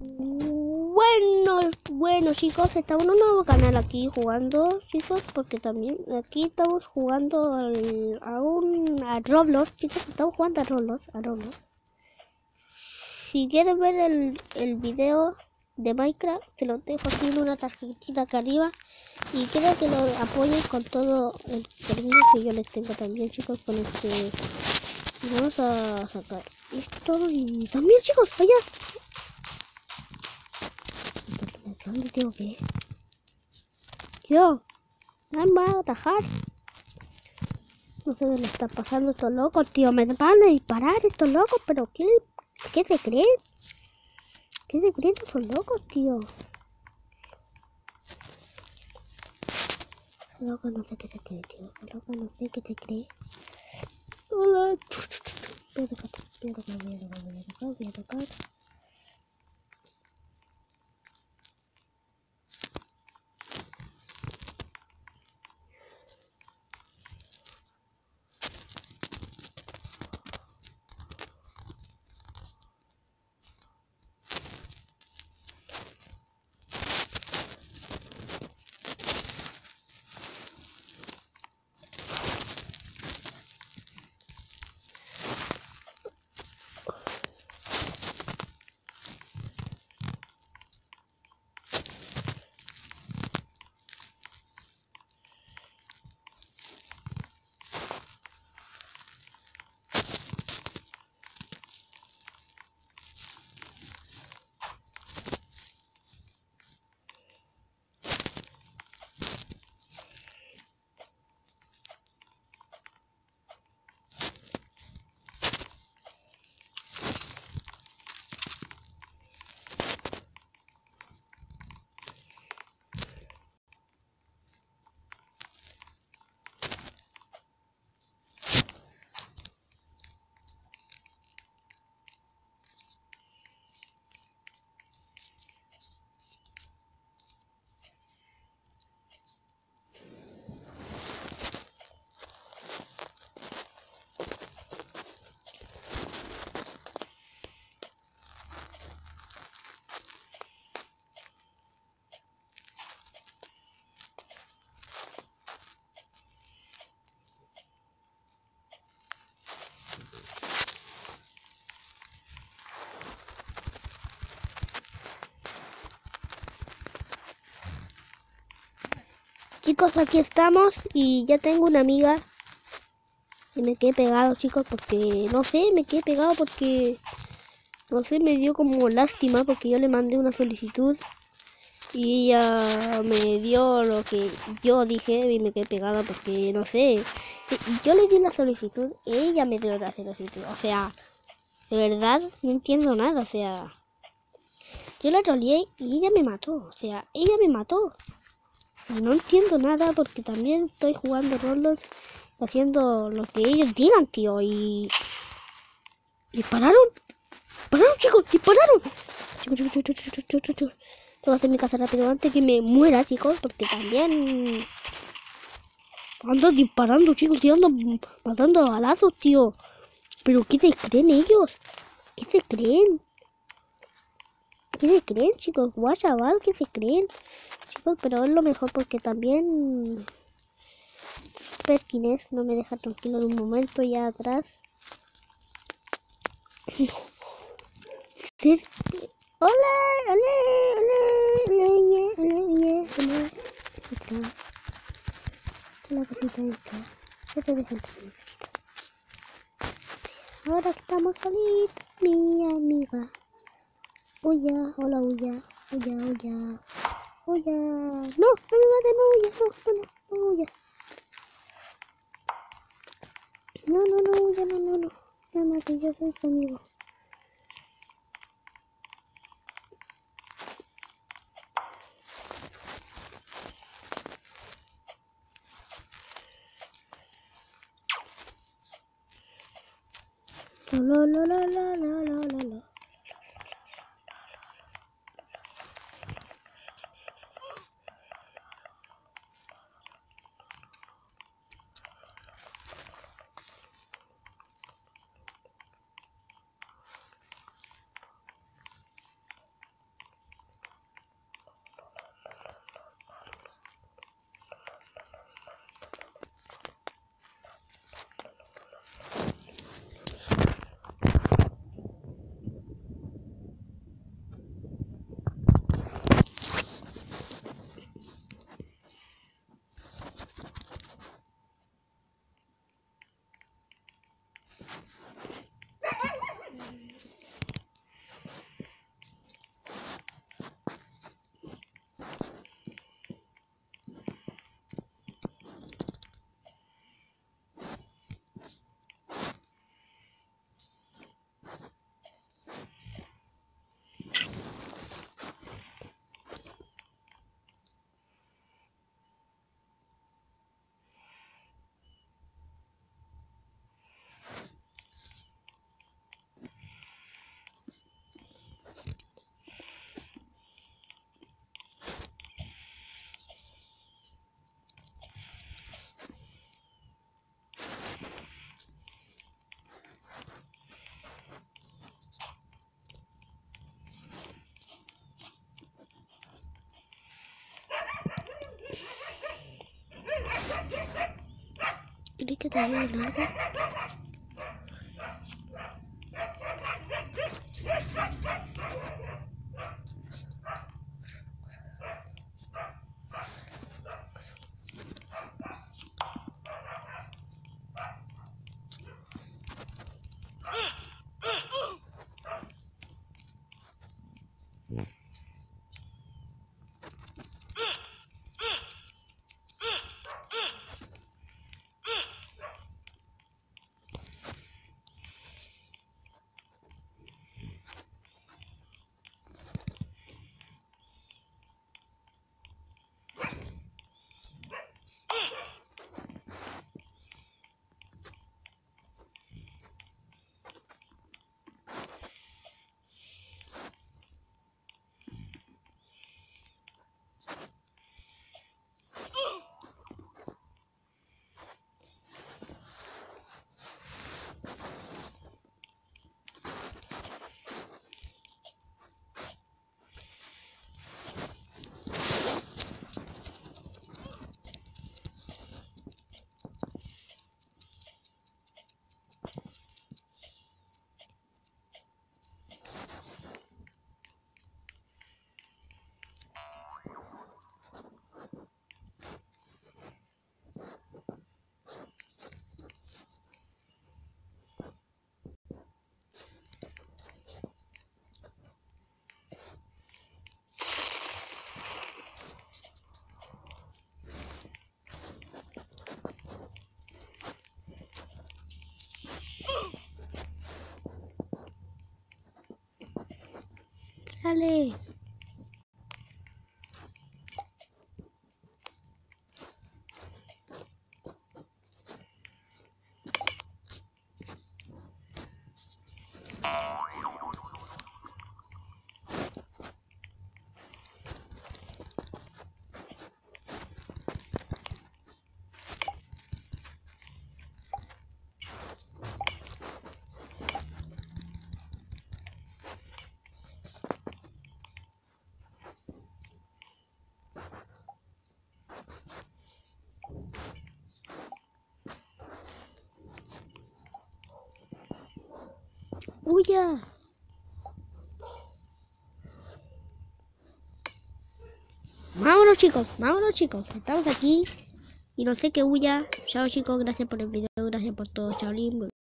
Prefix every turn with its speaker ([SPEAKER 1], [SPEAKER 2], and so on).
[SPEAKER 1] Bueno chicos, estamos en un nuevo canal aquí jugando, chicos, porque también aquí estamos jugando a Roblox, chicos, estamos jugando a Roblox. Si quieren ver el video de Minecraft, te lo dejo aquí en una tarjetita acá arriba. Y quiero que lo apoyen con todo el cariño que yo les tengo también, chicos, con este. Vamos a sacar esto y también, chicos, allá. ¿Dónde tengo que ir? Yo, me van a atajar. No sé dónde está pasando estos locos, tío. Me van a disparar estos locos, pero ¿qué se creen? ¿Qué se creen estos locos, tío? Ese loco no sé qué se cree, tío. Ese loco no sé qué se cree. Hola. Voy a tocar. Chicos, aquí estamos y ya tengo una amiga y me quedé pegado, chicos, porque no sé, me quedé pegado porque no sé, me dio como lástima porque yo le mandé una solicitud y ella me dio lo que yo dije y me quedé pegada porque no sé, yo le di la solicitud, ella me dio la solicitud, o sea, de verdad no entiendo nada, o sea, yo la troleé y ella me mató, o sea, ella me mató. Y no entiendo nada porque también estoy jugando Roblox haciendo lo que ellos digan, tío. Y dispararon, dispararon, chicos, dispararon. Chicos. Tengo que hacer mi casa rápido antes que me muera, chicos, porque también ando disparando, chicos, y ando matando a balazos, tío. Pero ¿qué se creen ellos? ¿Qué se creen? ¿Qué se creen, chicos? Guau, chaval, ¿qué se creen? Chicos, pero es lo mejor porque también Perkins no me deja tranquilo de un momento ya atrás. Sí. Hola, hola, hola, hola. Está la casita esta. Ya te dejo entrar. Ahora estamos solitos, mi amiga. Uya, hola, uya, uya, uya. Uya. No, no me maten, no, uya, no, uya. No, uya, no. No me mates, yo soy tu amigo. La. ¿Quieres que te ayude en algo? Dale. ¡Huya! Vámonos chicos, estamos aquí y no sé qué huya. Chao chicos, gracias por el video, gracias por todo, chao.